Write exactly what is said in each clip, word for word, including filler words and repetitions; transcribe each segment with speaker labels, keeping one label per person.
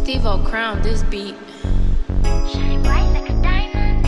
Speaker 1: Devo crown this beat.
Speaker 2: Shine bright like a diamond.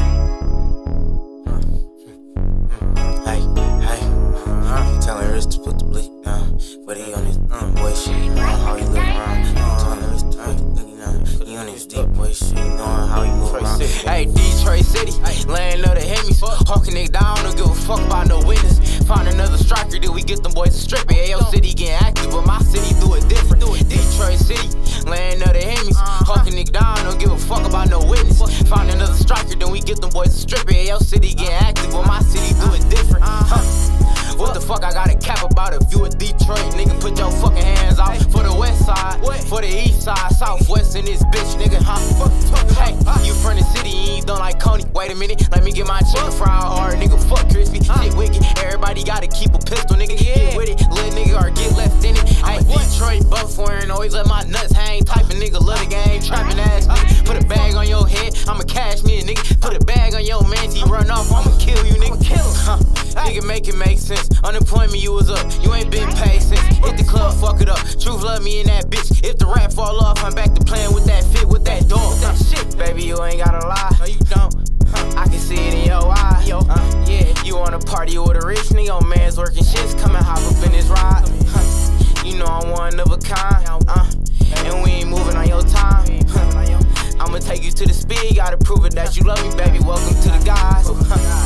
Speaker 3: Hey, hey, uh, telling Rich to put the bleak down, but he on his um, boy shit, you know how he look around. Telling Rich to put the bleak down, he on his deep boy shit, you know how he move around.
Speaker 4: Hey, Detroit City, land of the Hemis, hawking it down, don't give a fuck about no witness. Find another striker, then we get them boys to strip it. Ayo city getting active, but my city do it different. Detroit City, land of the Hemis, hawking it down, don't give a fuck about no witness. Find another striker, then we get them boys to strip it. Ayo city getting active, but my city do it different. Huh. What the fuck I got a cap about if you a Detroit nigga? Put your fucking hands out for the west side, for the east side, southwest in this bitch, nigga, huh? Hey, you from the city, you ain't done like Coney. Wait a minute, let me get my chicken fried hard, nigga, fuck crispy, shit wicked. Everybody gotta keep a pistol, nigga, get with it, little nigga, or get left in it. Hey, Detroit buff wearing, always let my nuts hang. Type of nigga, love the game, trapping ass nigga. Put a bag on your head, I'ma cash me a nigga. Put a bag on your man, he run off, I'ma kill you, nigga. Huh. Nigga, make it make sense. Unemployment, you was up, you ain't been paid since. Hit the club, fuck it up. Truth love me in that bitch. If the rap fall off, I'm back to playing with that fit, with that dog. That shit, baby, you ain't gotta lie. No, you don't. I can see it in your eye. Uh, yeah, you wanna party with a rich nigga, man's working shits. Come and hop up in his ride. Huh. You know I'm one of a kind. Uh, and we ain't moving on your time. Huh. I'ma take you to the speed, gotta prove it that you love me, baby. Welcome to the guys. Huh.